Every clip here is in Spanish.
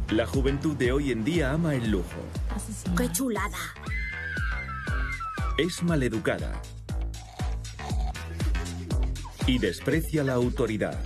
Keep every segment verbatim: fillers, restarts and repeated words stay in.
La juventud de hoy en día ama el lujo. ¡Qué chulada! Es maleducada. Y desprecia la autoridad.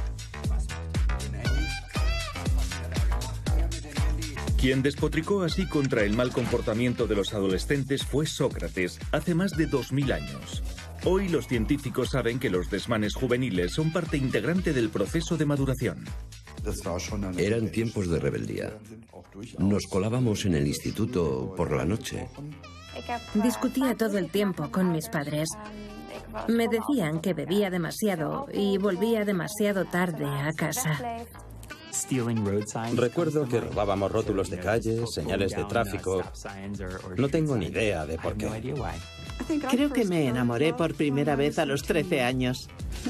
Quien despotricó así contra el mal comportamiento de los adolescentes fue Sócrates, hace más de dos mil años. Hoy los científicos saben que los desmanes juveniles son parte integrante del proceso de maduración. Eran tiempos de rebeldía. Nos colábamos en el instituto por la noche. Discutía todo el tiempo con mis padres. Me decían que bebía demasiado y volvía demasiado tarde a casa. Recuerdo que robábamos rótulos de calle, señales de tráfico. No tengo ni idea de por qué. Creo que me enamoré por primera vez a los trece años.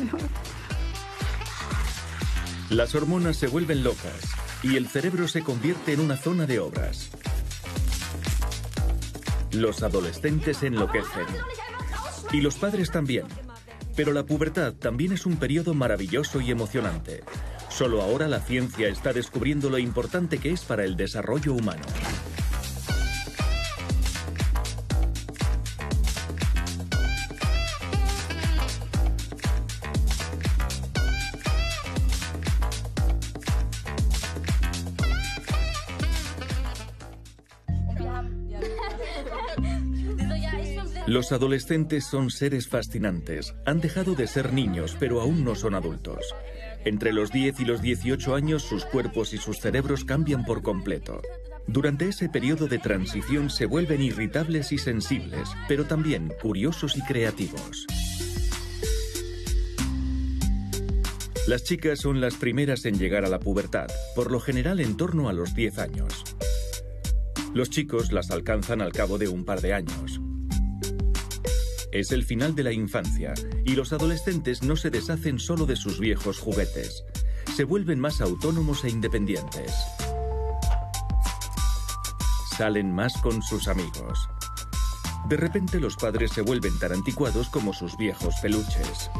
Las hormonas se vuelven locas y el cerebro se convierte en una zona de obras. Los adolescentes enloquecen. Y los padres también. Pero la pubertad también es un periodo maravilloso y emocionante. Solo ahora la ciencia está descubriendo lo importante que es para el desarrollo humano. Los adolescentes son seres fascinantes. Han dejado de ser niños, pero aún no son adultos. Entre los diez y los dieciocho años, sus cuerpos y sus cerebros cambian por completo. Durante ese periodo de transición se vuelven irritables y sensibles, pero también curiosos y creativos. Las chicas son las primeras en llegar a la pubertad, por lo general en torno a los diez años. Los chicos las alcanzan al cabo de un par de años. Es el final de la infancia, y los adolescentes no se deshacen solo de sus viejos juguetes. Se vuelven más autónomos e independientes. Salen más con sus amigos. De repente los padres se vuelven tan anticuados como sus viejos peluches.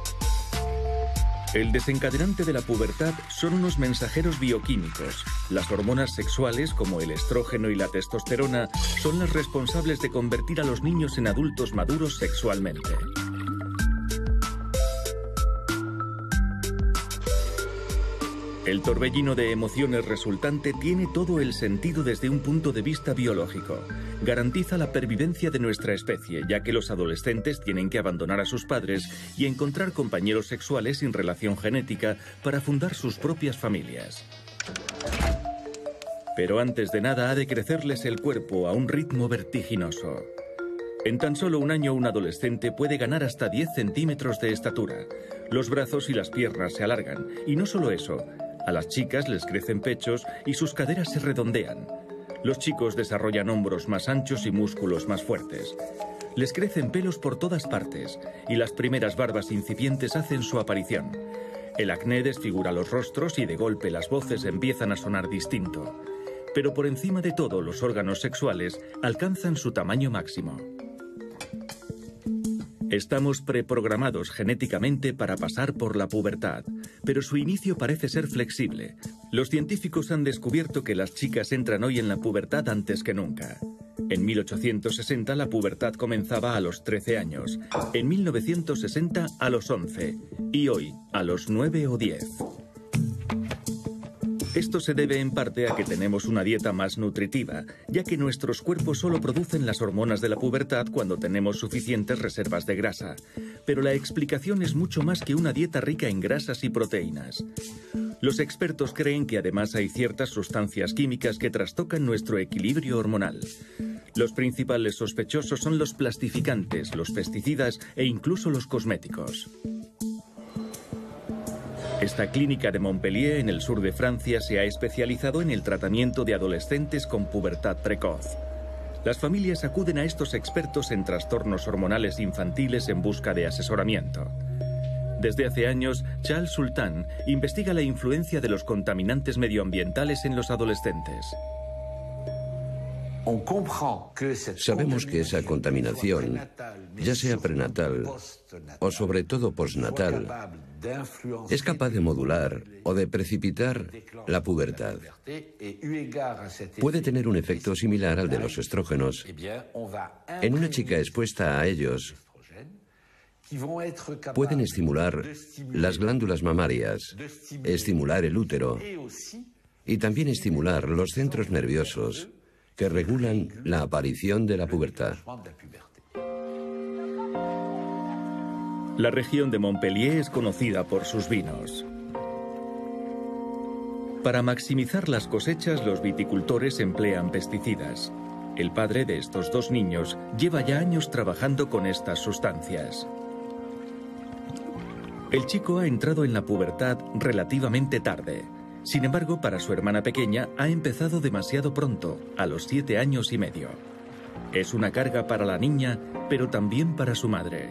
El desencadenante de la pubertad son unos mensajeros bioquímicos. Las hormonas sexuales, como el estrógeno y la testosterona, son las responsables de convertir a los niños en adultos maduros sexualmente. El torbellino de emociones resultante tiene todo el sentido desde un punto de vista biológico. Garantiza la pervivencia de nuestra especie, ya que los adolescentes tienen que abandonar a sus padres y encontrar compañeros sexuales sin relación genética para fundar sus propias familias. Pero antes de nada ha de crecerles el cuerpo a un ritmo vertiginoso. En tan solo un año un adolescente puede ganar hasta diez centímetros de estatura. Los brazos y las piernas se alargan, y no solo eso. A las chicas les crecen pechos y sus caderas se redondean. Los chicos desarrollan hombros más anchos y músculos más fuertes. Les crecen pelos por todas partes y las primeras barbas incipientes hacen su aparición. El acné desfigura los rostros y de golpe las voces empiezan a sonar distinto. Pero por encima de todo, los órganos sexuales alcanzan su tamaño máximo. Estamos preprogramados genéticamente para pasar por la pubertad, pero su inicio parece ser flexible. Los científicos han descubierto que las chicas entran hoy en la pubertad antes que nunca. En mil ochocientos sesenta la pubertad comenzaba a los trece años, en mil novecientos sesenta a los once y hoy a los nueve o diez. Esto se debe en parte a que tenemos una dieta más nutritiva, ya que nuestros cuerpos solo producen las hormonas de la pubertad cuando tenemos suficientes reservas de grasa. Pero la explicación es mucho más que una dieta rica en grasas y proteínas. Los expertos creen que además hay ciertas sustancias químicas que trastocan nuestro equilibrio hormonal. Los principales sospechosos son los plastificantes, los pesticidas e incluso los cosméticos. Esta clínica de Montpellier, en el sur de Francia, se ha especializado en el tratamiento de adolescentes con pubertad precoz. Las familias acuden a estos expertos en trastornos hormonales infantiles en busca de asesoramiento. Desde hace años, Charles Sultan investiga la influencia de los contaminantes medioambientales en los adolescentes. Sabemos que esa contaminación, ya sea prenatal o sobre todo postnatal, es capaz de modular o de precipitar la pubertad. Puede tener un efecto similar al de los estrógenos. En una chica expuesta a ellos, pueden estimular las glándulas mamarias, estimular el útero y también estimular los centros nerviosos que regulan la aparición de la pubertad. La región de Montpellier es conocida por sus vinos. Para maximizar las cosechas, los viticultores emplean pesticidas. El padre de estos dos niños lleva ya años trabajando con estas sustancias. El chico ha entrado en la pubertad relativamente tarde. Sin embargo, para su hermana pequeña ha empezado demasiado pronto, a los siete años y medio. Es una carga para la niña, pero también para su madre.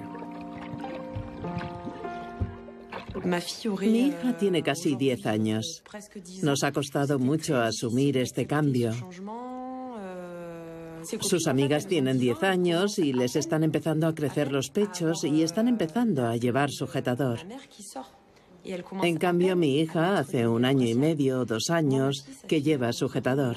Mi hija tiene casi diez años. Nos ha costado mucho asumir este cambio. Sus amigas tienen diez años y les están empezando a crecer los pechos y están empezando a llevar sujetador. En cambio, mi hija hace un año y medio o dos años que lleva sujetador.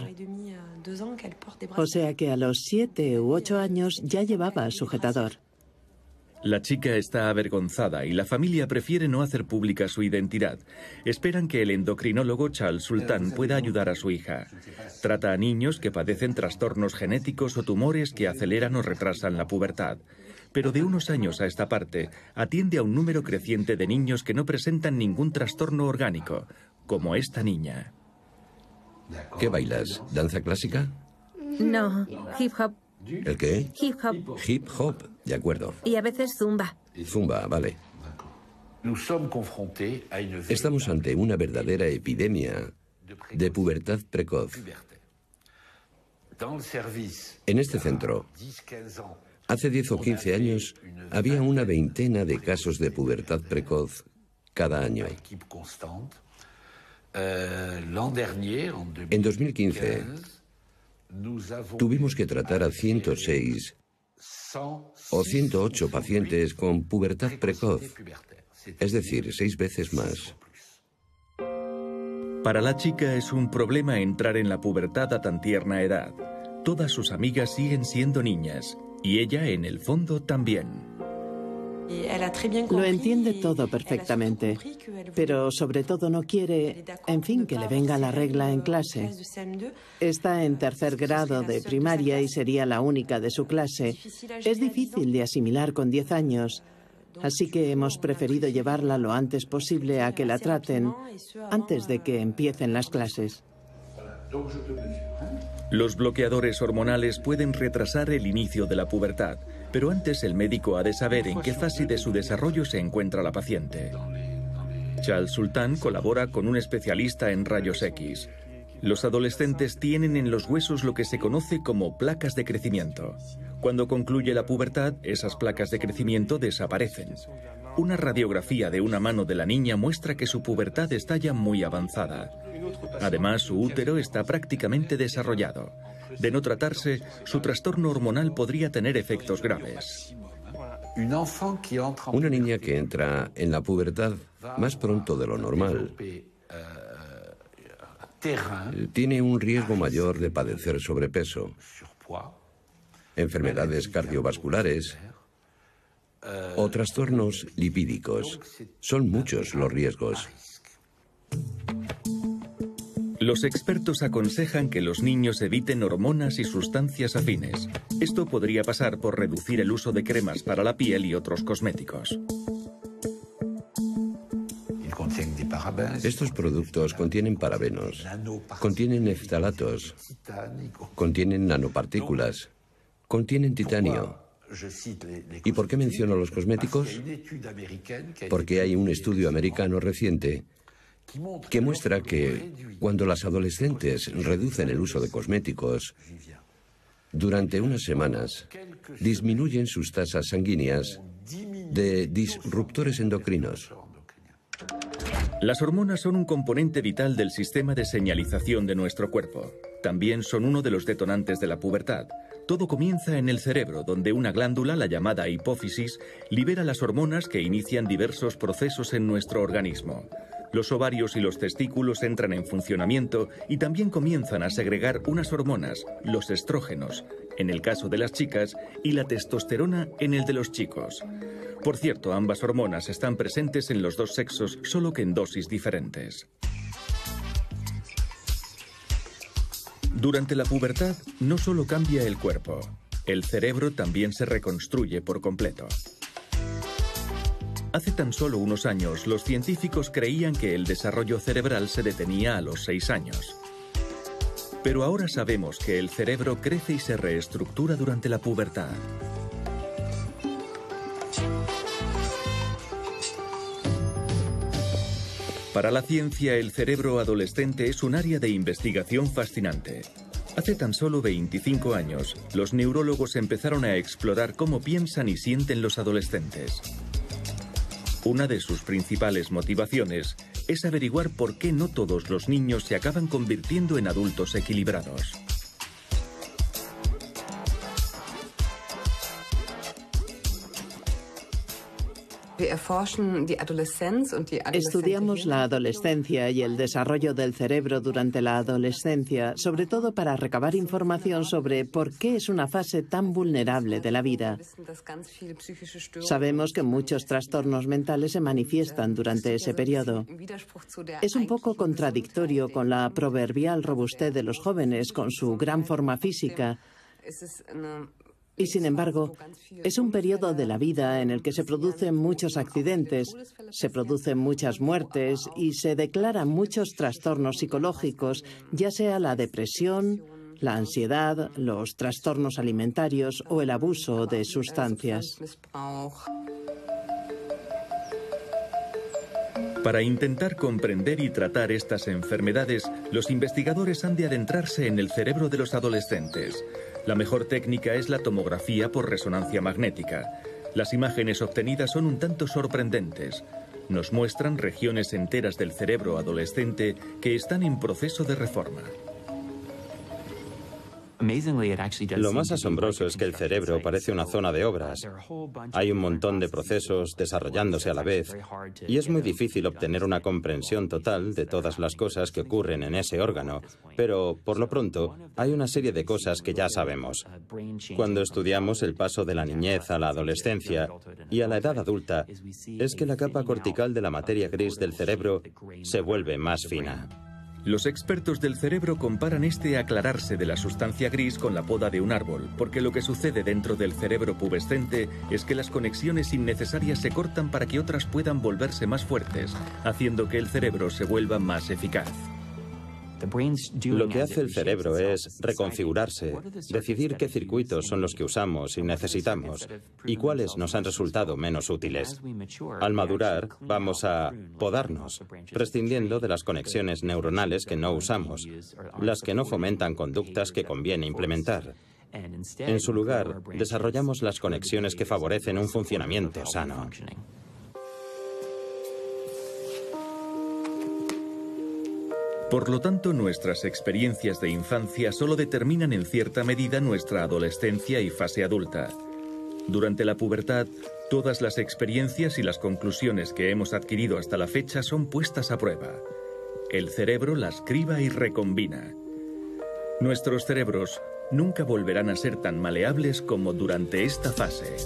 O sea que a los siete u ocho años ya llevaba sujetador. La chica está avergonzada y la familia prefiere no hacer pública su identidad. Esperan que el endocrinólogo Charles Sultan pueda ayudar a su hija. Trata a niños que padecen trastornos genéticos o tumores que aceleran o retrasan la pubertad. Pero de unos años a esta parte, atiende a un número creciente de niños que no presentan ningún trastorno orgánico, como esta niña. ¿Qué bailas? ¿Danza clásica? No, hip hop. ¿El qué? Hip hop. Hip hop, de acuerdo. Y a veces zumba. Zumba, vale. Estamos ante una verdadera epidemia de pubertad precoz. En este centro, hace diez o quince años, había una veintena de casos de pubertad precoz cada año. En dos mil quince, tuvimos que tratar a ciento seis o ciento ocho pacientes con pubertad precoz, es decir, seis veces más. Para la chica es un problema entrar en la pubertad a tan tierna edad. Todas sus amigas siguen siendo niñas, y ella, en el fondo, también. Lo entiende todo perfectamente, pero sobre todo no quiere, en fin, que le venga la regla en clase. Está en tercer grado de primaria y sería la única de su clase. Es difícil de asimilar con diez años, así que hemos preferido llevarla lo antes posible a que la traten antes de que empiecen las clases. Los bloqueadores hormonales pueden retrasar el inicio de la pubertad, pero antes el médico ha de saber en qué fase de su desarrollo se encuentra la paciente. Charles Sultan colabora con un especialista en rayos X. Los adolescentes tienen en los huesos lo que se conoce como placas de crecimiento. Cuando concluye la pubertad, esas placas de crecimiento desaparecen. Una radiografía de una mano de la niña muestra que su pubertad está ya muy avanzada. Además, su útero está prácticamente desarrollado. De no tratarse, su trastorno hormonal podría tener efectos graves. Una niña que entra en la pubertad más pronto de lo normal tiene un riesgo mayor de padecer sobrepeso, enfermedades cardiovasculares o trastornos lipídicos. Son muchos los riesgos. Los expertos aconsejan que los niños eviten hormonas y sustancias afines. Esto podría pasar por reducir el uso de cremas para la piel y otros cosméticos. Estos productos contienen parabenos, contienen eftalatos, contienen nanopartículas, contienen titanio. ¿Y por qué menciono los cosméticos? Porque hay un estudio americano reciente que muestra que cuando las adolescentes reducen el uso de cosméticos, durante unas semanas disminuyen sus tasas sanguíneas de disruptores endocrinos. Las hormonas son un componente vital del sistema de señalización de nuestro cuerpo. También son uno de los detonantes de la pubertad. Todo comienza en el cerebro, donde una glándula, la llamada hipófisis, libera las hormonas que inician diversos procesos en nuestro organismo. Los ovarios y los testículos entran en funcionamiento y también comienzan a segregar unas hormonas, los estrógenos, en el caso de las chicas, y la testosterona en el de los chicos. Por cierto, ambas hormonas están presentes en los dos sexos, solo que en dosis diferentes. Durante la pubertad no solo cambia el cuerpo, el cerebro también se reconstruye por completo. Hace tan solo unos años, los científicos creían que el desarrollo cerebral se detenía a los seis años. Pero ahora sabemos que el cerebro crece y se reestructura durante la pubertad. Para la ciencia, el cerebro adolescente es un área de investigación fascinante. Hace tan solo veinticinco años, los neurólogos empezaron a explorar cómo piensan y sienten los adolescentes. Una de sus principales motivaciones es averiguar por qué no todos los niños se acaban convirtiendo en adultos equilibrados. Estudiamos la adolescencia y el desarrollo del cerebro durante la adolescencia, sobre todo para recabar información sobre por qué es una fase tan vulnerable de la vida. Sabemos que muchos trastornos mentales se manifiestan durante ese periodo. Es un poco contradictorio con la proverbial robustez de los jóvenes, con su gran forma física. Y sin embargo, es un periodo de la vida en el que se producen muchos accidentes, se producen muchas muertes y se declaran muchos trastornos psicológicos, ya sea la depresión, la ansiedad, los trastornos alimentarios o el abuso de sustancias. Para intentar comprender y tratar estas enfermedades, los investigadores han de adentrarse en el cerebro de los adolescentes. La mejor técnica es la tomografía por resonancia magnética. Las imágenes obtenidas son un tanto sorprendentes. Nos muestran regiones enteras del cerebro adolescente que están en proceso de reforma. Lo más asombroso es que el cerebro parece una zona de obras. Hay un montón de procesos desarrollándose a la vez y es muy difícil obtener una comprensión total de todas las cosas que ocurren en ese órgano. Pero, por lo pronto, hay una serie de cosas que ya sabemos. Cuando estudiamos el paso de la niñez a la adolescencia y a la edad adulta, es que la capa cortical de la materia gris del cerebro se vuelve más fina. Los expertos del cerebro comparan este aclararse de la sustancia gris con la poda de un árbol, porque lo que sucede dentro del cerebro pubescente es que las conexiones innecesarias se cortan para que otras puedan volverse más fuertes, haciendo que el cerebro se vuelva más eficaz. Lo que hace el cerebro es reconfigurarse, decidir qué circuitos son los que usamos y necesitamos y cuáles nos han resultado menos útiles. Al madurar, vamos a podarnos, prescindiendo de las conexiones neuronales que no usamos, las que no fomentan conductas que conviene implementar. En su lugar, desarrollamos las conexiones que favorecen un funcionamiento sano. Por lo tanto, nuestras experiencias de infancia solo determinan en cierta medida nuestra adolescencia y fase adulta. Durante la pubertad, todas las experiencias y las conclusiones que hemos adquirido hasta la fecha son puestas a prueba. El cerebro las criba y recombina. Nuestros cerebros nunca volverán a ser tan maleables como durante esta fase.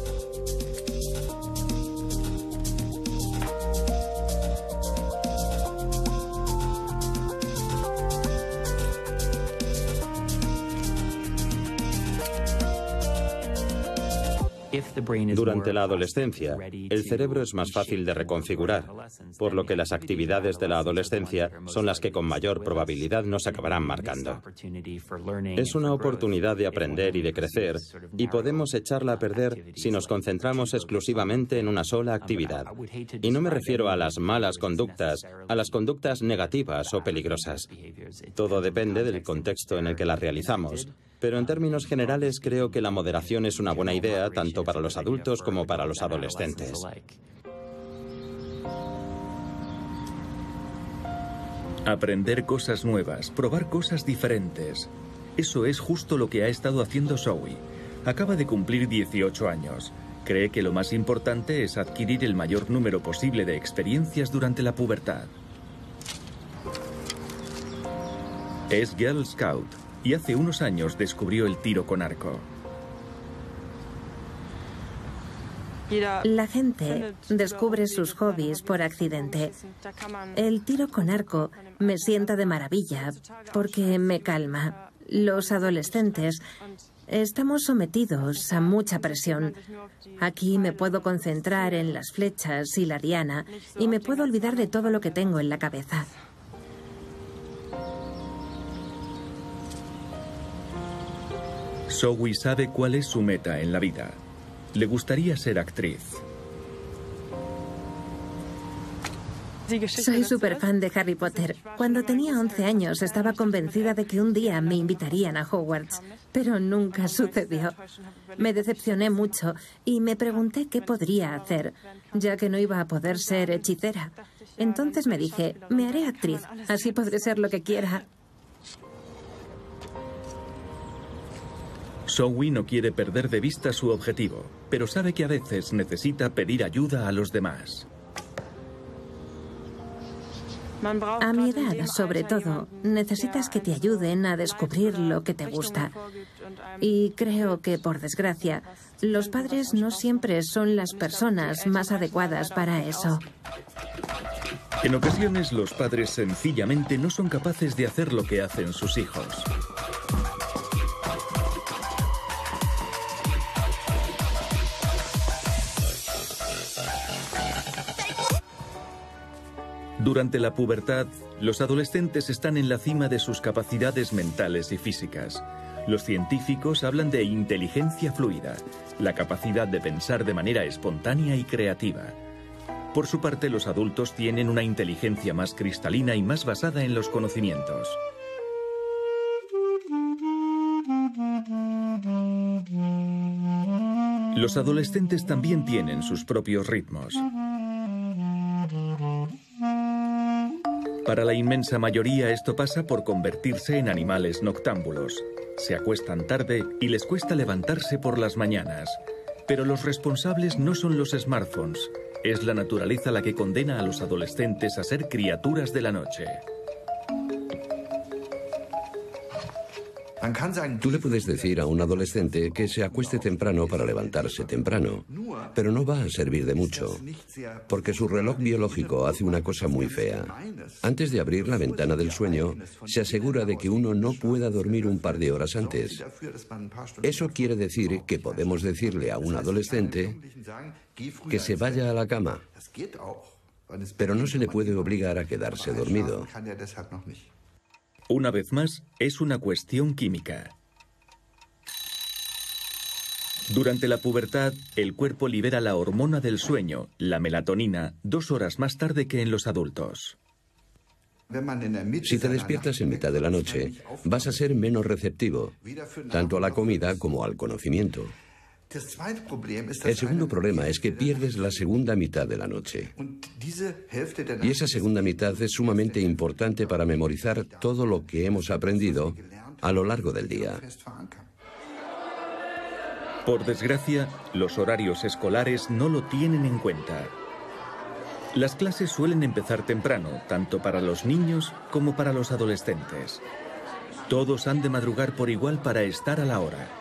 Durante la adolescencia, el cerebro es más fácil de reconfigurar, por lo que las actividades de la adolescencia son las que con mayor probabilidad nos acabarán marcando. Es una oportunidad de aprender y de crecer, y podemos echarla a perder si nos concentramos exclusivamente en una sola actividad. Y no me refiero a las malas conductas, a las conductas negativas o peligrosas. Todo depende del contexto en el que las realizamos. Pero en términos generales creo que la moderación es una buena idea tanto para los adultos como para los adolescentes. Aprender cosas nuevas, probar cosas diferentes. Eso es justo lo que ha estado haciendo Zoe. Acaba de cumplir dieciocho años. Cree que lo más importante es adquirir el mayor número posible de experiencias durante la pubertad. Es Girl Scout y hace unos años descubrió el tiro con arco. La gente descubre sus hobbies por accidente. El tiro con arco me sienta de maravilla porque me calma. Los adolescentes estamos sometidos a mucha presión. Aquí me puedo concentrar en las flechas y la diana y me puedo olvidar de todo lo que tengo en la cabeza. Zoe sabe cuál es su meta en la vida. Le gustaría ser actriz. Soy súper fan de Harry Potter. Cuando tenía once años estaba convencida de que un día me invitarían a Hogwarts, pero nunca sucedió. Me decepcioné mucho y me pregunté qué podría hacer, ya que no iba a poder ser hechicera. Entonces me dije, me haré actriz, así podré ser lo que quiera. Zoe no quiere perder de vista su objetivo, pero sabe que a veces necesita pedir ayuda a los demás. A mi edad, sobre todo, necesitas que te ayuden a descubrir lo que te gusta. Y creo que, por desgracia, los padres no siempre son las personas más adecuadas para eso. En ocasiones, los padres sencillamente no son capaces de hacer lo que hacen sus hijos. Durante la pubertad, los adolescentes están en la cima de sus capacidades mentales y físicas. Los científicos hablan de inteligencia fluida, la capacidad de pensar de manera espontánea y creativa. Por su parte, los adultos tienen una inteligencia más cristalina y más basada en los conocimientos. Los adolescentes también tienen sus propios ritmos. Para la inmensa mayoría esto pasa por convertirse en animales noctámbulos. Se acuestan tarde y les cuesta levantarse por las mañanas. Pero los responsables no son los smartphones. Es la naturaleza la que condena a los adolescentes a ser criaturas de la noche. Tú le puedes decir a un adolescente que se acueste temprano para levantarse temprano, pero no va a servir de mucho, porque su reloj biológico hace una cosa muy fea. Antes de abrir la ventana del sueño, se asegura de que uno no pueda dormir un par de horas antes. Eso quiere decir que podemos decirle a un adolescente que se vaya a la cama, pero no se le puede obligar a quedarse dormido. Una vez más, es una cuestión química. Durante la pubertad, el cuerpo libera la hormona del sueño, la melatonina, dos horas más tarde que en los adultos. Si te despiertas en mitad de la noche, vas a ser menos receptivo, tanto a la comida como al conocimiento. El segundo problema es que pierdes la segunda mitad de la noche. Y esa segunda mitad es sumamente importante para memorizar todo lo que hemos aprendido a lo largo del día. Por desgracia, los horarios escolares no lo tienen en cuenta. Las clases suelen empezar temprano, tanto para los niños como para los adolescentes. Todos han de madrugar por igual para estar a la hora.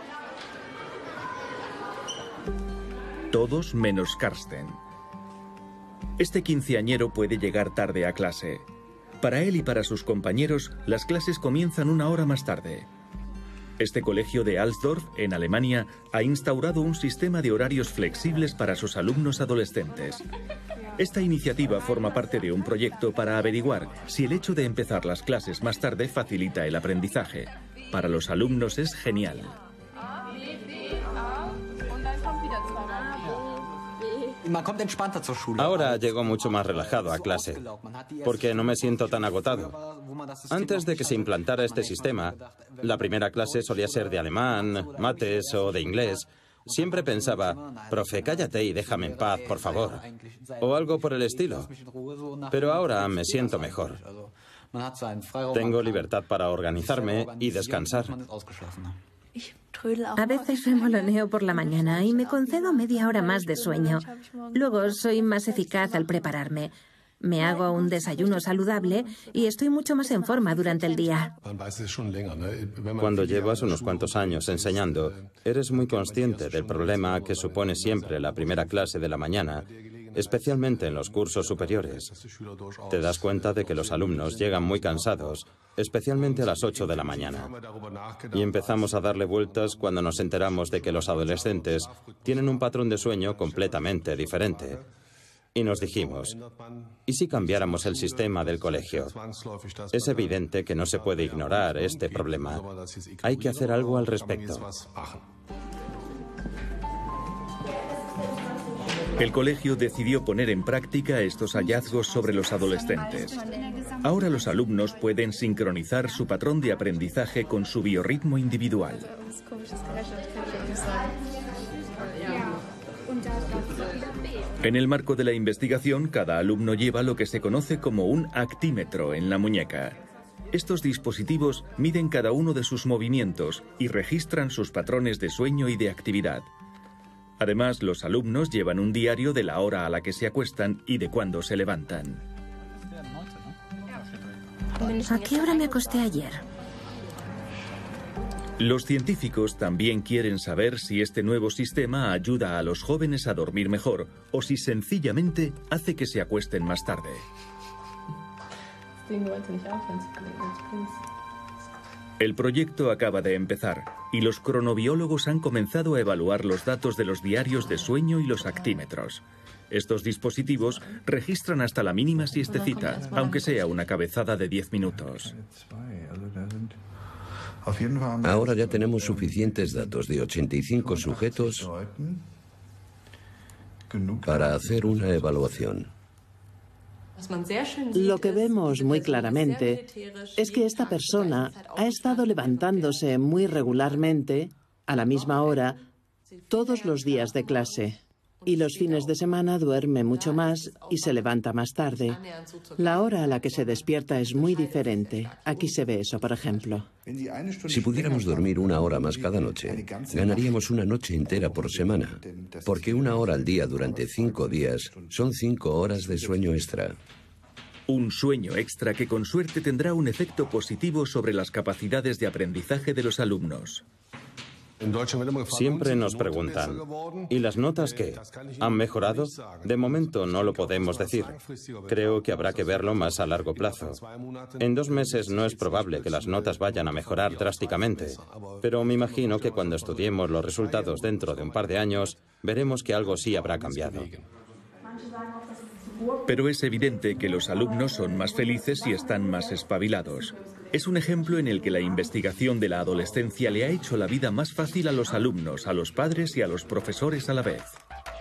Todos menos Karsten. Este quinceañero puede llegar tarde a clase. Para él y para sus compañeros, las clases comienzan una hora más tarde. Este colegio de Alsdorf, en Alemania, ha instaurado un sistema de horarios flexibles para sus alumnos adolescentes. Esta iniciativa forma parte de un proyecto para averiguar si el hecho de empezar las clases más tarde facilita el aprendizaje. Para los alumnos es genial. Ahora llego mucho más relajado a clase, porque no me siento tan agotado. Antes de que se implantara este sistema, la primera clase solía ser de alemán, mates o de inglés. Siempre pensaba, profe, cállate y déjame en paz, por favor, o algo por el estilo. Pero ahora me siento mejor. Tengo libertad para organizarme y descansar. A veces remoloneo por la mañana y me concedo media hora más de sueño. Luego soy más eficaz al prepararme. Me hago un desayuno saludable y estoy mucho más en forma durante el día. Cuando llevas unos cuantos años enseñando, eres muy consciente del problema que supone siempre la primera clase de la mañana, especialmente en los cursos superiores. Te das cuenta de que los alumnos llegan muy cansados, especialmente a las ocho de la mañana. Y empezamos a darle vueltas cuando nos enteramos de que los adolescentes tienen un patrón de sueño completamente diferente. Y nos dijimos, ¿y si cambiáramos el sistema del colegio? Es evidente que no se puede ignorar este problema. Hay que hacer algo al respecto. El colegio decidió poner en práctica estos hallazgos sobre los adolescentes. Ahora los alumnos pueden sincronizar su patrón de aprendizaje con su biorritmo individual. En el marco de la investigación, cada alumno lleva lo que se conoce como un actímetro en la muñeca. Estos dispositivos miden cada uno de sus movimientos y registran sus patrones de sueño y de actividad. Además, los alumnos llevan un diario de la hora a la que se acuestan y de cuándo se levantan. ¿A qué hora me acosté ayer? Los científicos también quieren saber si este nuevo sistema ayuda a los jóvenes a dormir mejor o si sencillamente hace que se acuesten más tarde. El proyecto acaba de empezar y los cronobiólogos han comenzado a evaluar los datos de los diarios de sueño y los actímetros. Estos dispositivos registran hasta la mínima siestecita, aunque sea una cabezada de diez minutos. Ahora ya tenemos suficientes datos de ochenta y cinco sujetos para hacer una evaluación. Lo que vemos muy claramente es que esta persona ha estado levantándose muy regularmente, a la misma hora, todos los días de clase. Y los fines de semana duerme mucho más y se levanta más tarde. La hora a la que se despierta es muy diferente. Aquí se ve eso, por ejemplo. Si pudiéramos dormir una hora más cada noche, ganaríamos una noche entera por semana, porque una hora al día durante cinco días son cinco horas de sueño extra. Un sueño extra que con suerte tendrá un efecto positivo sobre las capacidades de aprendizaje de los alumnos. Siempre nos preguntan, ¿y las notas qué? ¿Han mejorado? De momento no lo podemos decir. Creo que habrá que verlo más a largo plazo. En dos meses no es probable que las notas vayan a mejorar drásticamente, pero me imagino que cuando estudiemos los resultados dentro de un par de años, veremos que algo sí habrá cambiado. Pero es evidente que los alumnos son más felices y están más espabilados. Es un ejemplo en el que la investigación de la adolescencia le ha hecho la vida más fácil a los alumnos, a los padres y a los profesores a la vez.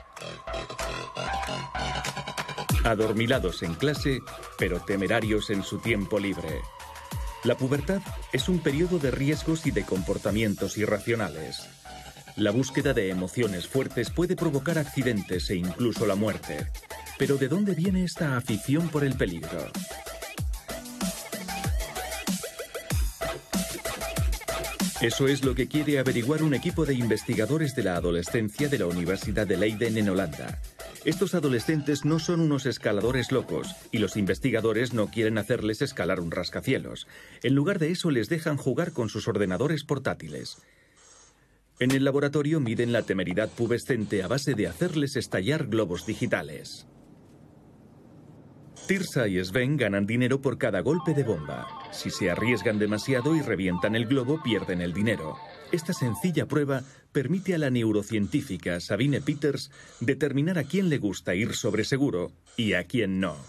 Adormilados en clase, pero temerarios en su tiempo libre. La pubertad es un periodo de riesgos y de comportamientos irracionales. La búsqueda de emociones fuertes puede provocar accidentes e incluso la muerte. Pero ¿de dónde viene esta afición por el peligro? Eso es lo que quiere averiguar un equipo de investigadores de la adolescencia de la Universidad de Leiden en Holanda. Estos adolescentes no son unos escaladores locos y los investigadores no quieren hacerles escalar un rascacielos. En lugar de eso les dejan jugar con sus ordenadores portátiles. En el laboratorio miden la temeridad pubescente a base de hacerles estallar globos digitales. Tirsa y Sven ganan dinero por cada golpe de bomba. Si se arriesgan demasiado y revientan el globo, pierden el dinero. Esta sencilla prueba permite a la neurocientífica Sabine Peters determinar a quién le gusta ir sobre seguro y a quién no.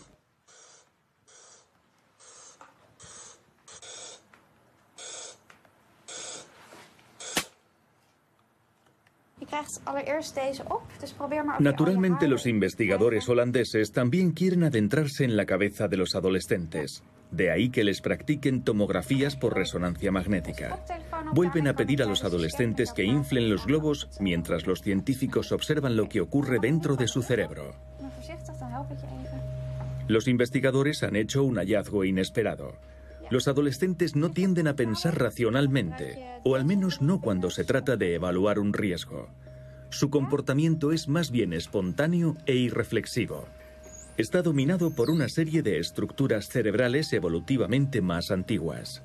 Naturalmente, los investigadores holandeses también quieren adentrarse en la cabeza de los adolescentes. De ahí que les practiquen tomografías por resonancia magnética. Vuelven a pedir a los adolescentes que inflen los globos mientras los científicos observan lo que ocurre dentro de su cerebro. Los investigadores han hecho un hallazgo inesperado. Los adolescentes no tienden a pensar racionalmente, o al menos no cuando se trata de evaluar un riesgo. Su comportamiento es más bien espontáneo e irreflexivo. Está dominado por una serie de estructuras cerebrales evolutivamente más antiguas.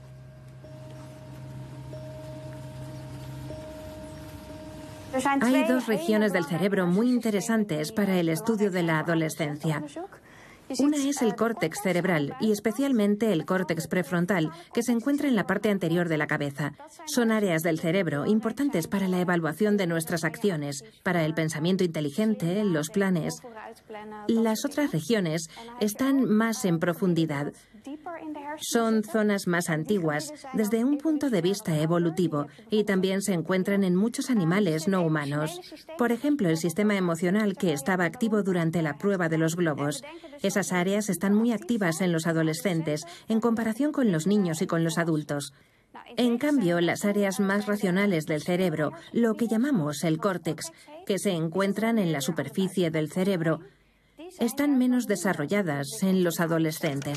Hay dos regiones del cerebro muy interesantes para el estudio de la adolescencia. Una es el córtex cerebral y especialmente el córtex prefrontal, que se encuentra en la parte anterior de la cabeza. Son áreas del cerebro importantes para la evaluación de nuestras acciones, para el pensamiento inteligente, los planes. Las otras regiones están más en profundidad. Son zonas más antiguas desde un punto de vista evolutivo y también se encuentran en muchos animales no humanos. Por ejemplo, el sistema emocional que estaba activo durante la prueba de los globos. Esas áreas están muy activas en los adolescentes en comparación con los niños y con los adultos. En cambio, las áreas más racionales del cerebro, lo que llamamos el córtex, que se encuentran en la superficie del cerebro, están menos desarrolladas en los adolescentes.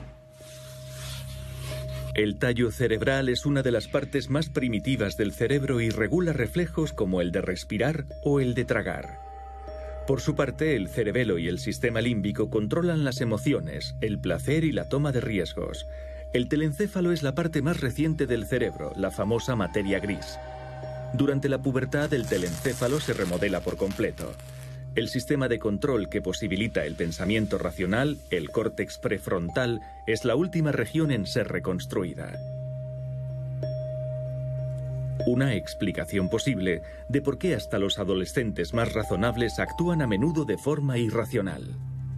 El tallo cerebral es una de las partes más primitivas del cerebro y regula reflejos como el de respirar o el de tragar. Por su parte, el cerebelo y el sistema límbico controlan las emociones, el placer y la toma de riesgos. El telencéfalo es la parte más reciente del cerebro, la famosa materia gris. Durante la pubertad, el telencéfalo se remodela por completo. El sistema de control que posibilita el pensamiento racional, el córtex prefrontal, es la última región en ser reconstruida. Una explicación posible de por qué hasta los adolescentes más razonables actúan a menudo de forma irracional.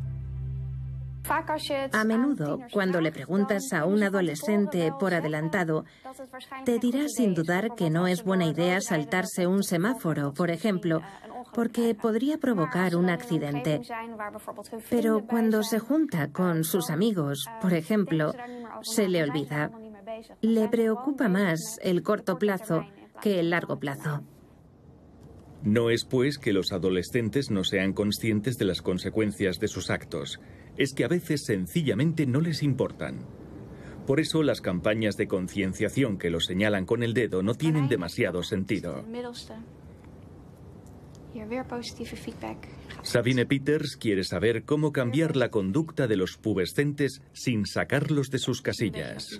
A menudo, cuando le preguntas a un adolescente por adelantado, te dirá sin dudar que no es buena idea saltarse un semáforo, por ejemplo, porque podría provocar un accidente. Pero cuando se junta con sus amigos, por ejemplo, se le olvida. Le preocupa más el corto plazo que el largo plazo. No es, pues, que los adolescentes no sean conscientes de las consecuencias de sus actos. Es que a veces sencillamente no les importan. Por eso las campañas de concienciación que los señalan con el dedo no tienen demasiado sentido. Sabine Peters quiere saber cómo cambiar la conducta de los pubescentes sin sacarlos de sus casillas.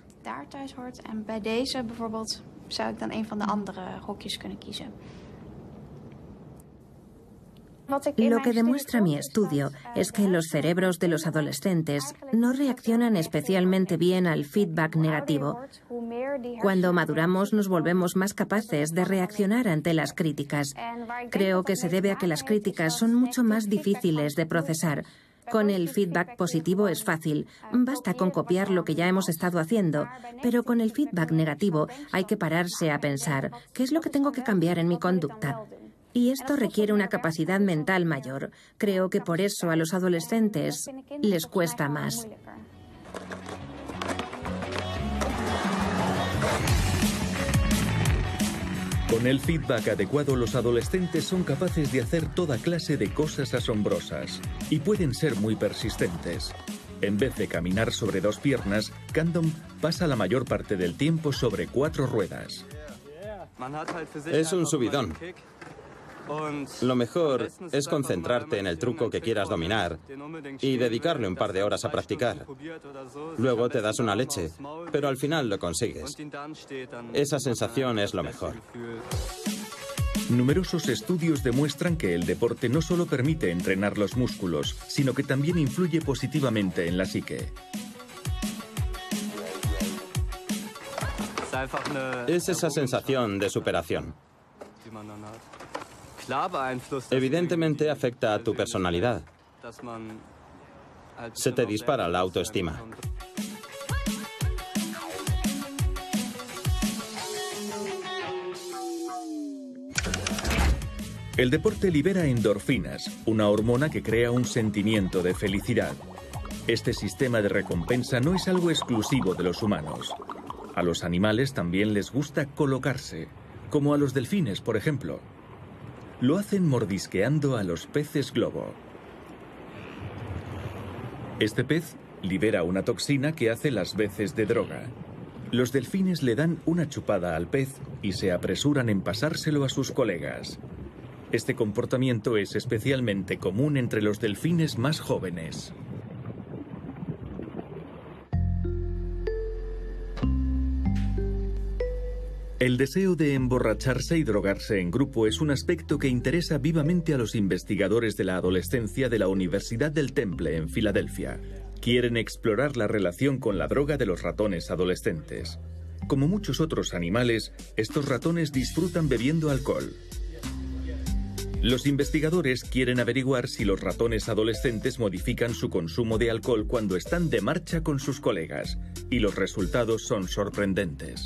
Lo que demuestra mi estudio es que los cerebros de los adolescentes no reaccionan especialmente bien al feedback negativo. Cuando maduramos nos volvemos más capaces de reaccionar ante las críticas. Creo que se debe a que las críticas son mucho más difíciles de procesar. Con el feedback positivo es fácil, basta con copiar lo que ya hemos estado haciendo, pero con el feedback negativo hay que pararse a pensar, ¿qué es lo que tengo que cambiar en mi conducta? Y esto requiere una capacidad mental mayor. Creo que por eso a los adolescentes les cuesta más. Con el feedback adecuado, los adolescentes son capaces de hacer toda clase de cosas asombrosas y pueden ser muy persistentes. En vez de caminar sobre dos piernas, Candom pasa la mayor parte del tiempo sobre cuatro ruedas. Es un subidón. Lo mejor es concentrarte en el truco que quieras dominar y dedicarle un par de horas a practicar. Luego te das una leche, pero al final lo consigues. Esa sensación es lo mejor. Numerosos estudios demuestran que el deporte no solo permite entrenar los músculos, sino que también influye positivamente en la psique. Es esa sensación de superación. Evidentemente afecta a tu personalidad. Se te dispara la autoestima. El deporte libera endorfinas, una hormona que crea un sentimiento de felicidad. Este sistema de recompensa no es algo exclusivo de los humanos. A los animales también les gusta colocarse, como a los delfines, por ejemplo. Lo hacen mordisqueando a los peces globo. Este pez libera una toxina que hace las veces de droga. Los delfines le dan una chupada al pez y se apresuran en pasárselo a sus colegas. Este comportamiento es especialmente común entre los delfines más jóvenes. El deseo de emborracharse y drogarse en grupo es un aspecto que interesa vivamente a los investigadores de la adolescencia de la Universidad del Temple en Filadelfia. Quieren explorar la relación con la droga de los ratones adolescentes. Como muchos otros animales, estos ratones disfrutan bebiendo alcohol. Los investigadores quieren averiguar si los ratones adolescentes modifican su consumo de alcohol cuando están de marcha con sus colegas, y los resultados son sorprendentes.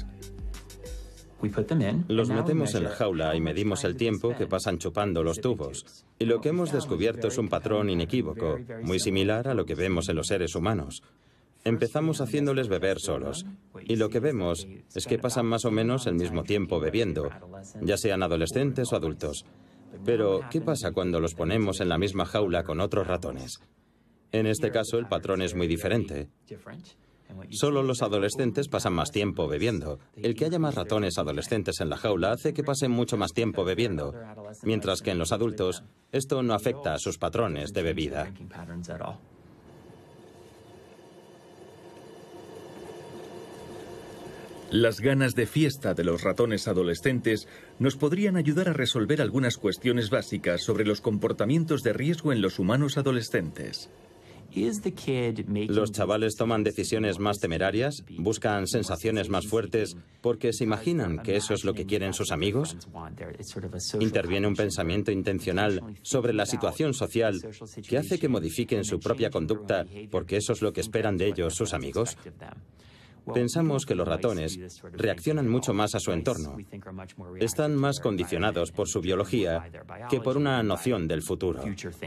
Los metemos en la jaula y medimos el tiempo que pasan chupando los tubos. Y lo que hemos descubierto es un patrón inequívoco, muy similar a lo que vemos en los seres humanos. Empezamos haciéndoles beber solos. Y lo que vemos es que pasan más o menos el mismo tiempo bebiendo, ya sean adolescentes o adultos. Pero, ¿qué pasa cuando los ponemos en la misma jaula con otros ratones? En este caso, el patrón es muy diferente. Solo los adolescentes pasan más tiempo bebiendo. El que haya más ratones adolescentes en la jaula hace que pasen mucho más tiempo bebiendo, mientras que en los adultos esto no afecta a sus patrones de bebida. Las ganas de fiesta de los ratones adolescentes nos podrían ayudar a resolver algunas cuestiones básicas sobre los comportamientos de riesgo en los humanos adolescentes. Los chavales toman decisiones más temerarias, buscan sensaciones más fuertes porque se imaginan que eso es lo que quieren sus amigos. Interviene un pensamiento intencional sobre la situación social que hace que modifiquen su propia conducta porque eso es lo que esperan de ellos sus amigos. Pensamos que los ratones reaccionan mucho más a su entorno. Están más condicionados por su biología que por una noción del futuro.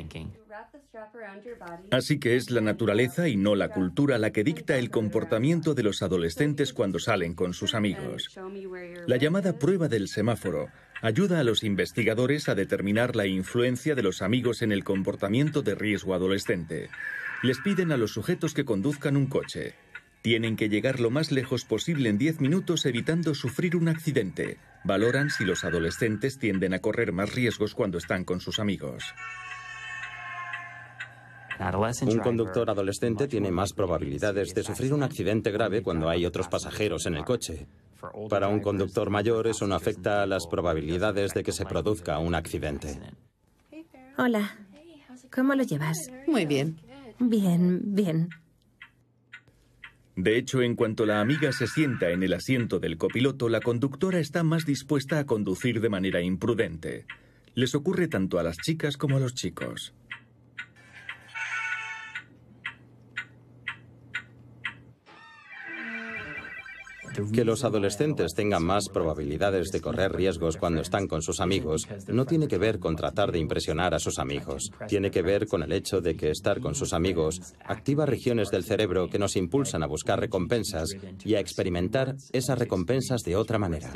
Así que es la naturaleza y no la cultura la que dicta el comportamiento de los adolescentes cuando salen con sus amigos. La llamada prueba del semáforo ayuda a los investigadores a determinar la influencia de los amigos en el comportamiento de riesgo adolescente. Les piden a los sujetos que conduzcan un coche. Tienen que llegar lo más lejos posible en diez minutos evitando sufrir un accidente. Valoran si los adolescentes tienden a correr más riesgos cuando están con sus amigos. Un conductor adolescente tiene más probabilidades de sufrir un accidente grave cuando hay otros pasajeros en el coche. Para un conductor mayor, eso no afecta a las probabilidades de que se produzca un accidente. Hola. ¿Cómo lo llevas? Muy bien. Bien, bien. De hecho, en cuanto la amiga se sienta en el asiento del copiloto, la conductora está más dispuesta a conducir de manera imprudente. Les ocurre tanto a las chicas como a los chicos. Que los adolescentes tengan más probabilidades de correr riesgos cuando están con sus amigos no tiene que ver con tratar de impresionar a sus amigos. Tiene que ver con el hecho de que estar con sus amigos activa regiones del cerebro que nos impulsan a buscar recompensas y a experimentar esas recompensas de otra manera.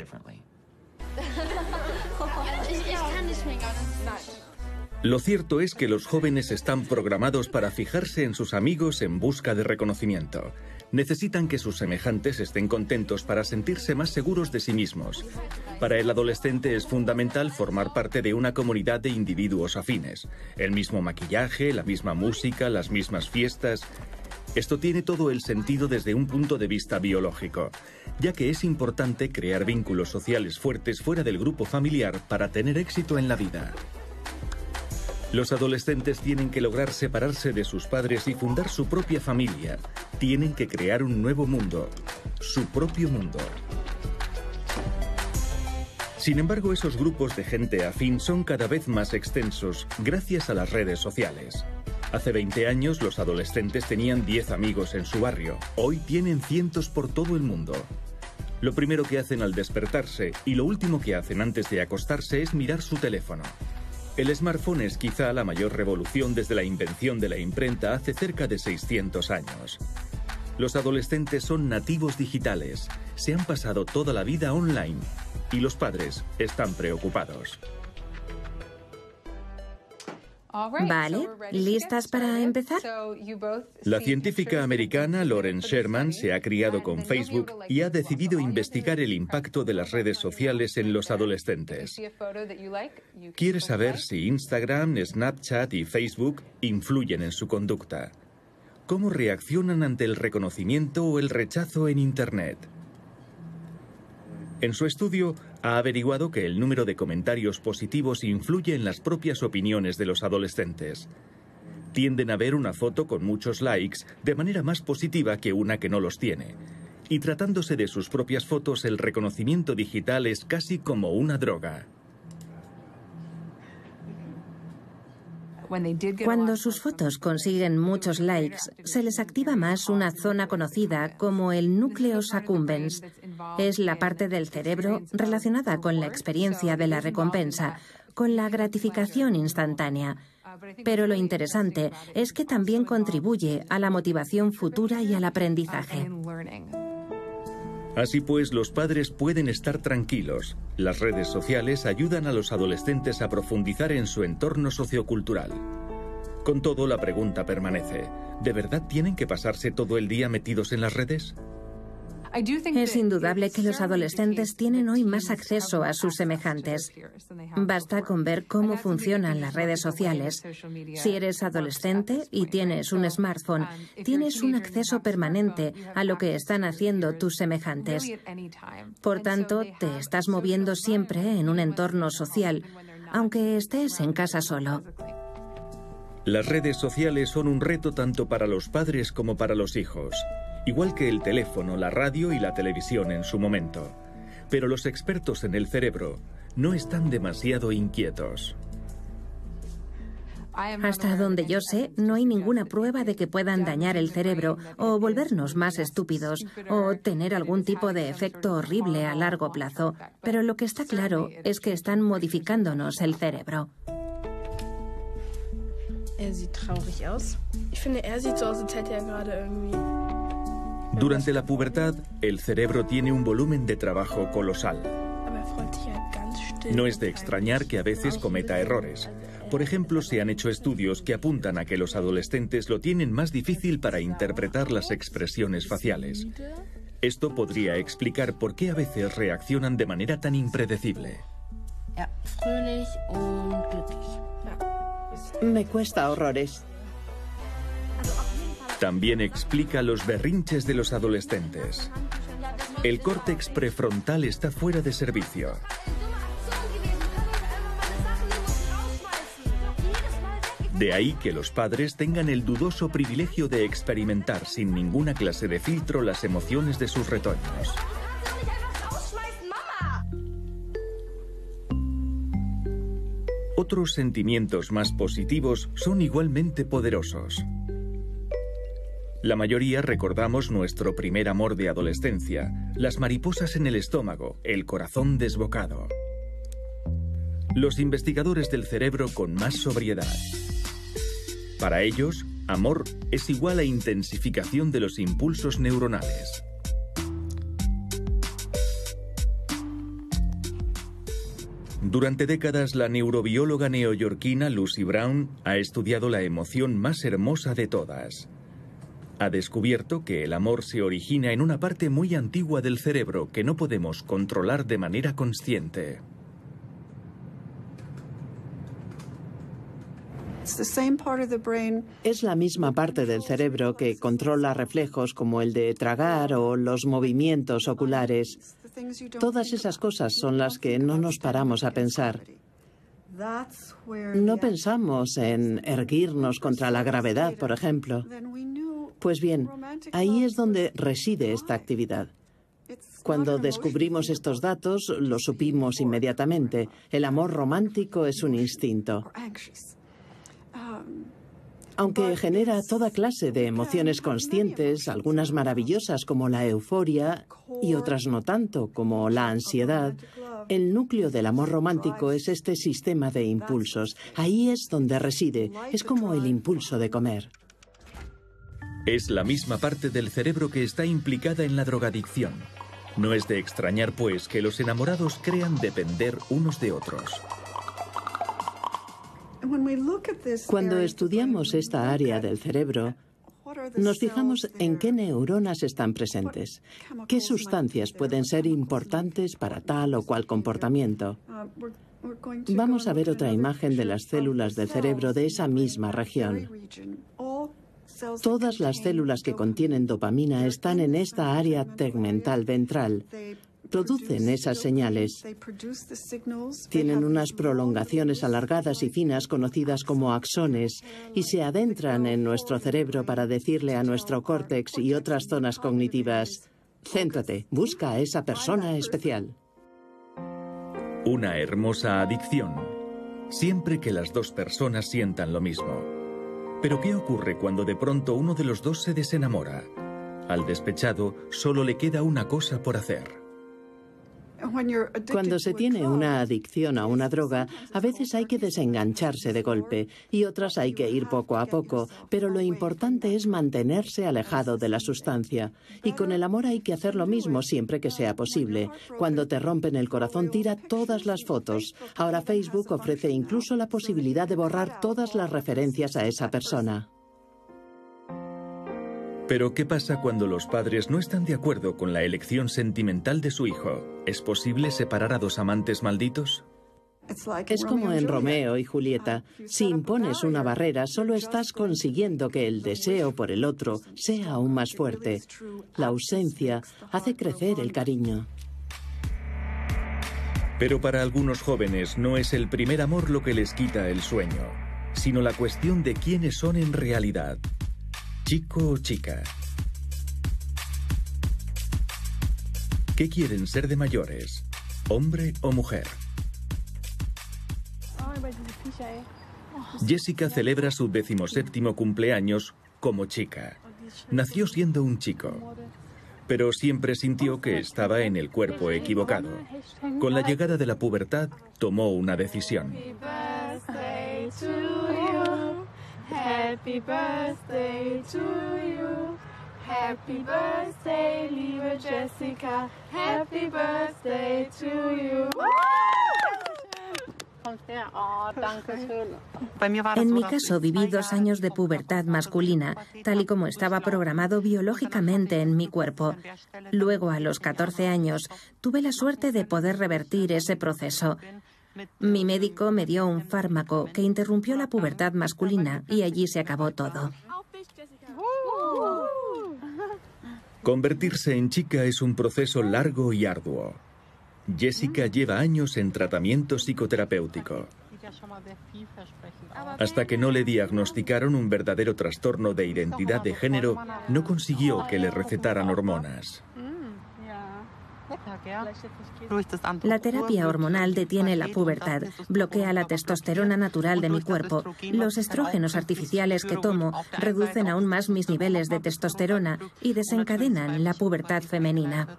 Lo cierto es que los jóvenes están programados para fijarse en sus amigos en busca de reconocimiento. Necesitan que sus semejantes estén contentos para sentirse más seguros de sí mismos. Para el adolescente es fundamental formar parte de una comunidad de individuos afines. El mismo maquillaje, la misma música, las mismas fiestas. Esto tiene todo el sentido desde un punto de vista biológico, ya que es importante crear vínculos sociales fuertes fuera del grupo familiar para tener éxito en la vida. Los adolescentes tienen que lograr separarse de sus padres y fundar su propia familia. Tienen que crear un nuevo mundo, su propio mundo. Sin embargo, esos grupos de gente afín son cada vez más extensos gracias a las redes sociales. Hace veinte años los adolescentes tenían diez amigos en su barrio. Hoy tienen cientos por todo el mundo. Lo primero que hacen al despertarse y lo último que hacen antes de acostarse es mirar su teléfono. El smartphone es quizá la mayor revolución desde la invención de la imprenta hace cerca de seiscientos años. Los adolescentes son nativos digitales, se han pasado toda la vida online y los padres están preocupados. Vale, ¿listas para empezar? La científica americana Lauren Sherman se ha criado con Facebook y ha decidido investigar el impacto de las redes sociales en los adolescentes. Quiere saber si Instagram, Snapchat y Facebook influyen en su conducta. ¿Cómo reaccionan ante el reconocimiento o el rechazo en Internet? En su estudio, ha averiguado que el número de comentarios positivos influye en las propias opiniones de los adolescentes. Tienden a ver una foto con muchos likes de manera más positiva que una que no los tiene. Y tratándose de sus propias fotos, el reconocimiento digital es casi como una droga. Cuando sus fotos consiguen muchos likes, se les activa más una zona conocida como el nucleus accumbens. Es la parte del cerebro relacionada con la experiencia de la recompensa, con la gratificación instantánea. Pero lo interesante es que también contribuye a la motivación futura y al aprendizaje. Así pues, los padres pueden estar tranquilos. Las redes sociales ayudan a los adolescentes a profundizar en su entorno sociocultural. Con todo, la pregunta permanece: ¿de verdad tienen que pasarse todo el día metidos en las redes? Es indudable que los adolescentes tienen hoy más acceso a sus semejantes. Basta con ver cómo funcionan las redes sociales. Si eres adolescente y tienes un smartphone, tienes un acceso permanente a lo que están haciendo tus semejantes. Por tanto, te estás moviendo siempre en un entorno social, aunque estés en casa solo. Las redes sociales son un reto tanto para los padres como para los hijos. Igual que el teléfono, la radio y la televisión en su momento. Pero los expertos en el cerebro no están demasiado inquietos. Hasta donde yo sé, no hay ninguna prueba de que puedan dañar el cerebro o volvernos más estúpidos o tener algún tipo de efecto horrible a largo plazo. Pero lo que está claro es que están modificándonos el cerebro. Er sieht traurig aus. Ich finde, er sieht so aus, als hätte er gerade irgendwie... Durante la pubertad, el cerebro tiene un volumen de trabajo colosal. No es de extrañar que a veces cometa errores. Por ejemplo, se han hecho estudios que apuntan a que los adolescentes lo tienen más difícil para interpretar las expresiones faciales. Esto podría explicar por qué a veces reaccionan de manera tan impredecible. Me cuesta horrores. También explica los berrinches de los adolescentes. El córtex prefrontal está fuera de servicio. De ahí que los padres tengan el dudoso privilegio de experimentar sin ninguna clase de filtro las emociones de sus retoños. Otros sentimientos más positivos son igualmente poderosos. La mayoría recordamos nuestro primer amor de adolescencia, las mariposas en el estómago, el corazón desbocado. Los investigadores del cerebro con más sobriedad. Para ellos, amor es igual a intensificación de los impulsos neuronales. Durante décadas, la neurobióloga neoyorquina Lucy Brown ha estudiado la emoción más hermosa de todas. Ha descubierto que el amor se origina en una parte muy antigua del cerebro que no podemos controlar de manera consciente. Es la misma parte del cerebro que controla reflejos como el de tragar o los movimientos oculares. Todas esas cosas son las que no nos paramos a pensar. No pensamos en erguirnos contra la gravedad, por ejemplo. Pues bien, ahí es donde reside esta actividad. Cuando descubrimos estos datos, lo supimos inmediatamente. El amor romántico es un instinto. Aunque genera toda clase de emociones conscientes, algunas maravillosas como la euforia y otras no tanto como la ansiedad, el núcleo del amor romántico es este sistema de impulsos. Ahí es donde reside. Es como el impulso de comer. Es la misma parte del cerebro que está implicada en la drogadicción. No es de extrañar, pues, que los enamorados crean depender unos de otros. Cuando estudiamos esta área del cerebro, nos fijamos en qué neuronas están presentes, qué sustancias pueden ser importantes para tal o cual comportamiento. Vamos a ver otra imagen de las células del cerebro de esa misma región. Todas las células que contienen dopamina están en esta área tegmental ventral. Producen esas señales. Tienen unas prolongaciones alargadas y finas conocidas como axones y se adentran en nuestro cerebro para decirle a nuestro córtex y otras zonas cognitivas: céntrate, busca a esa persona especial. Una hermosa adicción, siempre que las dos personas sientan lo mismo. Pero ¿qué ocurre cuando de pronto uno de los dos se desenamora? Al despechado solo le queda una cosa por hacer. Cuando se tiene una adicción a una droga, a veces hay que desengancharse de golpe y otras hay que ir poco a poco, pero lo importante es mantenerse alejado de la sustancia. Y con el amor hay que hacer lo mismo siempre que sea posible. Cuando te rompen el corazón, tira todas las fotos. Ahora Facebook ofrece incluso la posibilidad de borrar todas las referencias a esa persona. Pero ¿qué pasa cuando los padres no están de acuerdo con la elección sentimental de su hijo? ¿Es posible separar a dos amantes malditos? Es como en Romeo y Julieta. Si impones una barrera, solo estás consiguiendo que el deseo por el otro sea aún más fuerte. La ausencia hace crecer el cariño. Pero para algunos jóvenes no es el primer amor lo que les quita el sueño, sino la cuestión de quiénes son en realidad. ¿Chico o chica? ¿Qué quieren ser de mayores? ¿Hombre o mujer? Jessica celebra su decimoséptimo cumpleaños como chica. Nació siendo un chico, pero siempre sintió que estaba en el cuerpo equivocado. Con la llegada de la pubertad, tomó una decisión. Happy birthday to you. Happy birthday, liebe Jessica. Happy birthday to you. En mi caso, viví dos años de pubertad masculina, tal y como estaba programado biológicamente en mi cuerpo. Luego, a los catorce años, tuve la suerte de poder revertir ese proceso. Mi médico me dio un fármaco que interrumpió la pubertad masculina y allí se acabó todo. Convertirse en chica es un proceso largo y arduo. Jessica lleva años en tratamiento psicoterapéutico. Hasta que no le diagnosticaron un verdadero trastorno de identidad de género, no consiguió que le recetaran hormonas. La terapia hormonal detiene la pubertad, bloquea la testosterona natural de mi cuerpo. Los estrógenos artificiales que tomo reducen aún más mis niveles de testosterona y desencadenan la pubertad femenina.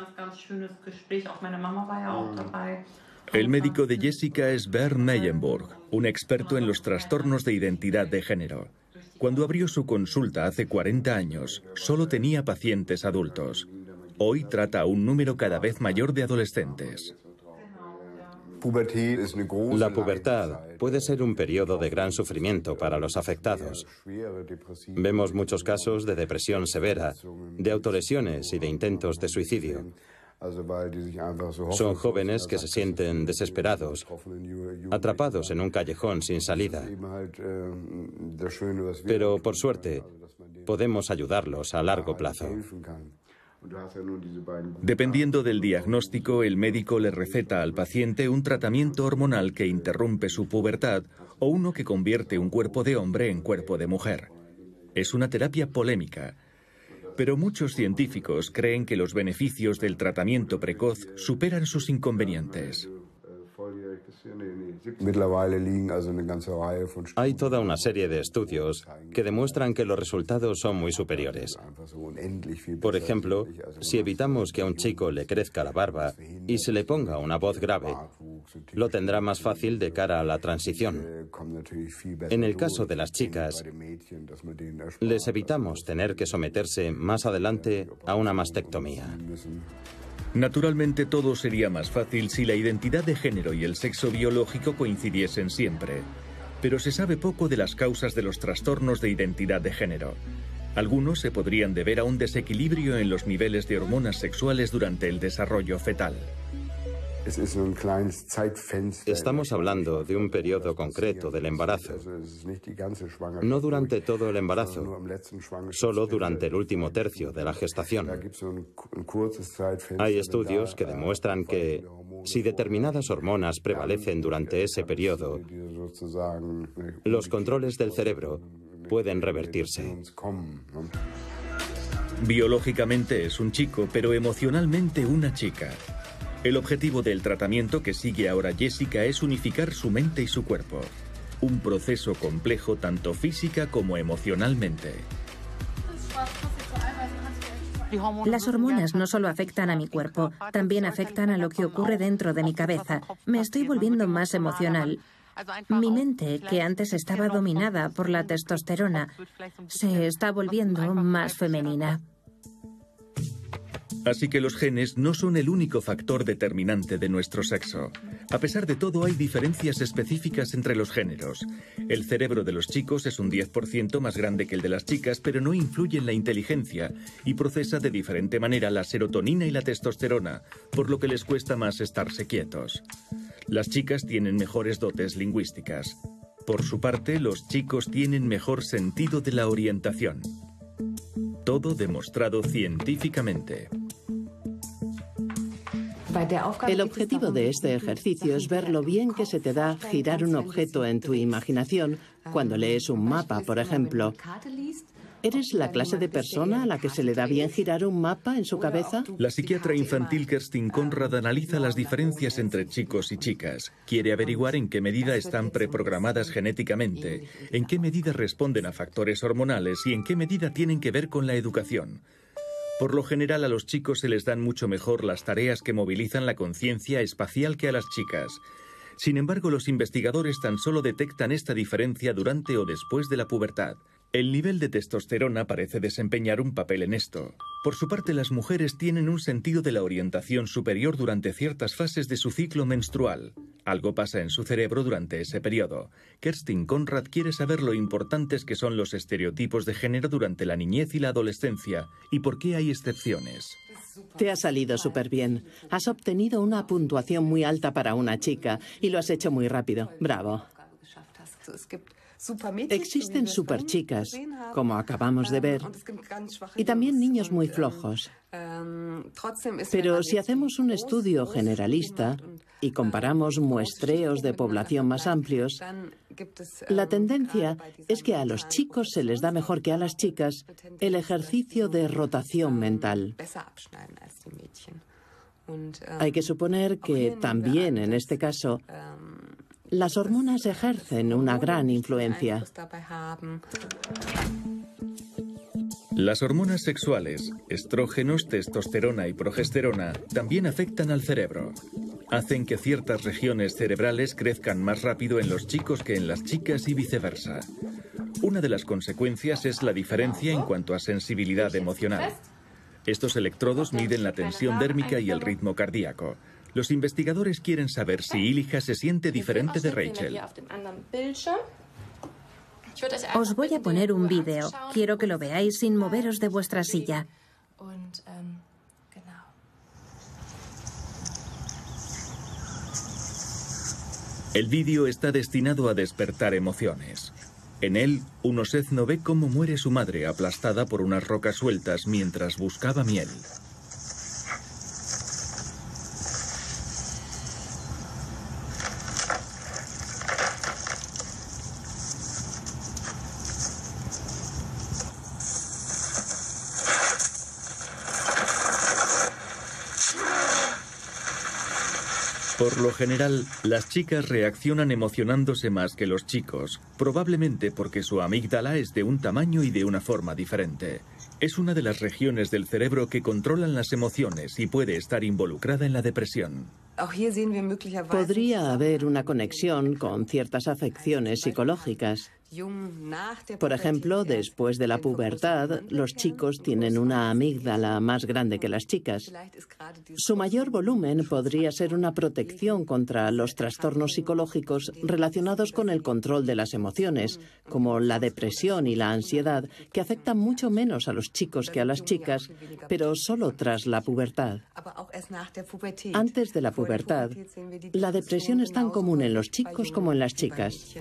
El médico de Jessica es Bernd Meyenburg, un experto en los trastornos de identidad de género. Cuando abrió su consulta hace cuarenta años, solo tenía pacientes adultos. Hoy trata a un número cada vez mayor de adolescentes. La pubertad puede ser un periodo de gran sufrimiento para los afectados. Vemos muchos casos de depresión severa, de autolesiones y de intentos de suicidio. Son jóvenes que se sienten desesperados, atrapados en un callejón sin salida. Pero, por suerte, podemos ayudarlos a largo plazo. Dependiendo del diagnóstico, el médico le receta al paciente un tratamiento hormonal que interrumpe su pubertad o uno que convierte un cuerpo de hombre en cuerpo de mujer. Es una terapia polémica, pero muchos científicos creen que los beneficios del tratamiento precoz superan sus inconvenientes. Hay toda una serie de estudios que demuestran que los resultados son muy superiores. Por ejemplo, si evitamos que a un chico le crezca la barba y se le ponga una voz grave, lo tendrá más fácil de cara a la transición. En el caso de las chicas, les evitamos tener que someterse más adelante a una mastectomía. Naturalmente, todo sería más fácil si la identidad de género y el sexo biológico coincidiesen siempre. pero se sabe poco de las causas de los trastornos de identidad de género. Algunos se podrían deber a un desequilibrio en los niveles de hormonas sexuales durante el desarrollo fetal. Estamos hablando de un periodo concreto del embarazo, no durante todo el embarazo, solo durante el último tercio de la gestación. Hay estudios que demuestran que si determinadas hormonas prevalecen durante ese periodo, los controles del cerebro pueden revertirse. Biológicamente es un chico, pero emocionalmente una chica. El objetivo del tratamiento que sigue ahora Jessica es unificar su mente y su cuerpo. Un proceso complejo tanto física como emocionalmente. Las hormonas no solo afectan a mi cuerpo, también afectan a lo que ocurre dentro de mi cabeza. Me estoy volviendo más emocional. Mi mente, que antes estaba dominada por la testosterona, se está volviendo más femenina. Así que los genes no son el único factor determinante de nuestro sexo. A pesar de todo, hay diferencias específicas entre los géneros. El cerebro de los chicos es un diez por ciento más grande que el de las chicas, pero no influye en la inteligencia y procesa de diferente manera la serotonina y la testosterona, por lo que les cuesta más estarse quietos. Las chicas tienen mejores dotes lingüísticas. Por su parte, los chicos tienen mejor sentido de la orientación. Todo demostrado científicamente. El objetivo de este ejercicio es ver lo bien que se te da girar un objeto en tu imaginación cuando lees un mapa, por ejemplo. ¿Eres la clase de persona a la que se le da bien girar un mapa en su cabeza? La psiquiatra infantil Kerstin Conrad analiza las diferencias entre chicos y chicas. Quiere averiguar en qué medida están preprogramadas genéticamente, en qué medida responden a factores hormonales y en qué medida tienen que ver con la educación. Por lo general, a los chicos se les dan mucho mejor las tareas que movilizan la conciencia espacial que a las chicas. Sin embargo, los investigadores tan solo detectan esta diferencia durante o después de la pubertad. El nivel de testosterona parece desempeñar un papel en esto. Por su parte, las mujeres tienen un sentido de la orientación superior durante ciertas fases de su ciclo menstrual. Algo pasa en su cerebro durante ese periodo. Kerstin Conrad quiere saber lo importantes que son los estereotipos de género durante la niñez y la adolescencia y por qué hay excepciones. Te ha salido súper bien. Has obtenido una puntuación muy alta para una chica y lo has hecho muy rápido. Bravo. Existen superchicas, como acabamos de ver, y también niños muy flojos. Pero si hacemos un estudio generalista y comparamos muestreos de población más amplios, la tendencia es que a los chicos se les da mejor que a las chicas el ejercicio de rotación mental. Hay que suponer que también en este caso las hormonas ejercen una gran influencia. Las hormonas sexuales, estrógenos, testosterona y progesterona, también afectan al cerebro. Hacen que ciertas regiones cerebrales crezcan más rápido en los chicos que en las chicas y viceversa. Una de las consecuencias es la diferencia en cuanto a sensibilidad emocional. Estos electrodos miden la tensión dérmica y el ritmo cardíaco. Los investigadores quieren saber si Ilija se siente diferente de Rachel. Os voy a poner un vídeo. Quiero que lo veáis sin moveros de vuestra silla. El vídeo está destinado a despertar emociones. En él, Unosezno ve cómo muere su madre aplastada por unas rocas sueltas mientras buscaba miel. Por lo general, las chicas reaccionan emocionándose más que los chicos, probablemente porque su amígdala es de un tamaño y de una forma diferente. Es una de las regiones del cerebro que controlan las emociones y puede estar involucrada en la depresión. Podría haber una conexión con ciertas afecciones psicológicas. Por ejemplo, después de la pubertad, los chicos tienen una amígdala más grande que las chicas. Su mayor volumen podría ser una protección contra los trastornos psicológicos relacionados con el control de las emociones, como la depresión y la ansiedad, que afectan mucho menos a los chicos que a las chicas, pero solo tras la pubertad. Antes de la pubertad, la depresión es tan común en los chicos como en las chicas.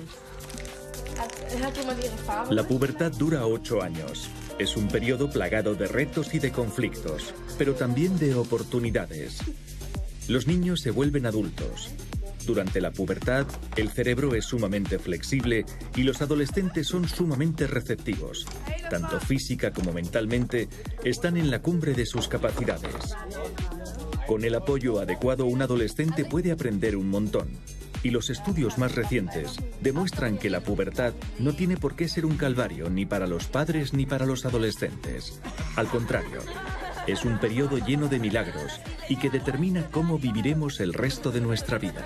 La pubertad dura ocho años. Es un periodo plagado de retos y de conflictos, pero también de oportunidades. Los niños se vuelven adultos. Durante la pubertad, el cerebro es sumamente flexible y los adolescentes son sumamente receptivos. Tanto física como mentalmente, están en la cumbre de sus capacidades. Con el apoyo adecuado, un adolescente puede aprender un montón. Y los estudios más recientes demuestran que la pubertad no tiene por qué ser un calvario ni para los padres ni para los adolescentes. Al contrario, es un periodo lleno de milagros y que determina cómo viviremos el resto de nuestra vida.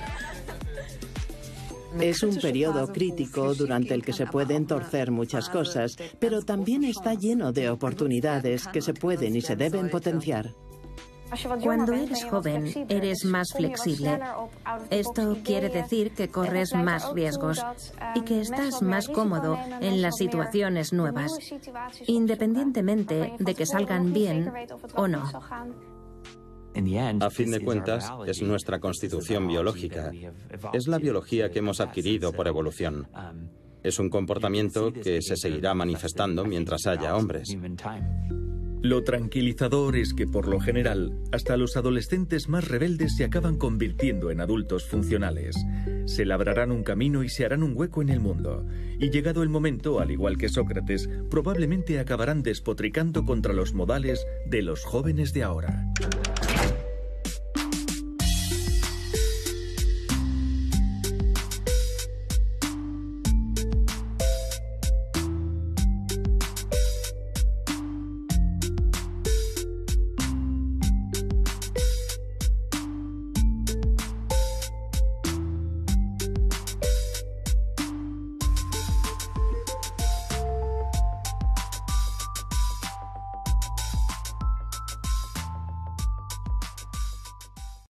Es un periodo crítico durante el que se pueden torcer muchas cosas, pero también está lleno de oportunidades que se pueden y se deben potenciar. Cuando eres joven, eres más flexible. Esto quiere decir que corres más riesgos y que estás más cómodo en las situaciones nuevas, independientemente de que salgan bien o no. A fin de cuentas, es nuestra constitución biológica. Es la biología que hemos adquirido por evolución. Es un comportamiento que se seguirá manifestando mientras haya hombres. Lo tranquilizador es que, por lo general, hasta los adolescentes más rebeldes se acaban convirtiendo en adultos funcionales. Se labrarán un camino y se harán un hueco en el mundo. Y llegado el momento, al igual que Sócrates, probablemente acabarán despotricando contra los modales de los jóvenes de ahora.